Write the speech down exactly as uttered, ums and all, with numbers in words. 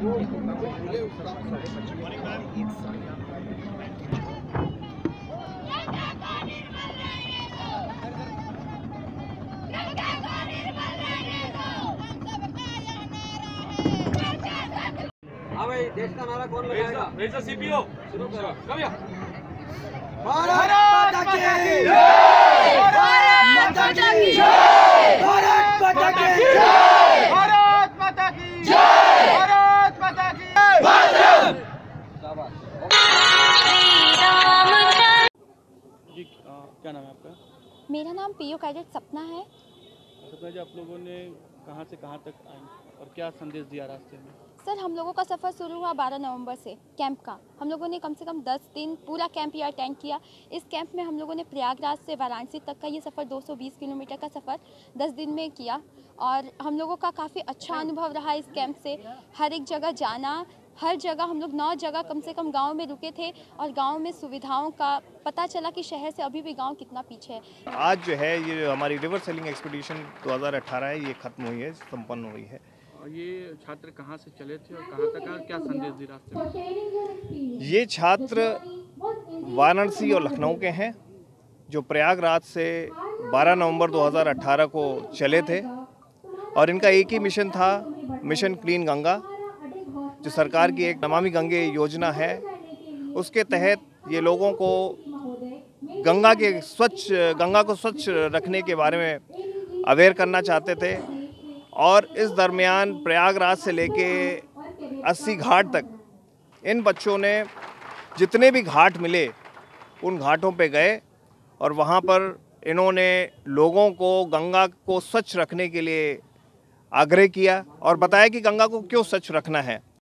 हाँ भाई, देश का नारा कौन लगाएगा? सीपीओ शुरू करो। कमिया भारत माता की जय! भारत माता की जय! भारत माता की जय! भारत माता की जय! भारत माता की जय! जी क्या नाम है आपका? मेरा नाम पीओ कैडेट सपना है। सपना जी, आप लोगों ने कहाँ से कहाँ तक आए और क्या संदेश दिया रास्ते में? सर, हम लोगों का सफ़र शुरू हुआ बारह नवंबर से कैंप का। हम लोगों ने कम से कम दस दिन पूरा कैंप यहाँ अटेंड किया। इस कैंप में हम लोगों ने प्रयागराज से वाराणसी तक का ये सफ़र दो सौ बीस किलोमीटर का सफ़र दस दिन में किया और हम लोगों का काफ़ी अच्छा अनुभव रहा इस कैंप से। हर एक जगह जाना, हर जगह हम लोग नौ जगह कम से कम गांव में रुके थे और गांव में सुविधाओं का पता चला कि शहर से अभी भी गांव कितना पीछे है। आज जो है ये हमारी रिवर सेलिंग एक्सपीडिशन दो हज़ार अठारह है, ये खत्म हुई है, संपन्न हुई है। और ये छात्र कहाँ से चले थे और कहाँ तक और क्या संदेश दी रास्ते में? ये छात्र वाराणसी और लखनऊ के हैं जो प्रयागराज से बारह नवंबर दो हज़ार अठारह को चले थे और इनका एक ही मिशन था, मिशन क्लीन गंगा, जो सरकार की एक नमामि गंगे योजना है। उसके तहत ये लोगों को गंगा के स्वच्छ गंगा को स्वच्छ रखने के बारे में अवेयर करना चाहते थे और इस दरमियान प्रयागराज से लेके अस्सी घाट तक इन बच्चों ने जितने भी घाट मिले उन घाटों पे गए और वहाँ पर इन्होंने लोगों को गंगा को स्वच्छ रखने के लिए आग्रह किया और बताया कि गंगा को क्यों स्वच्छ रखना है।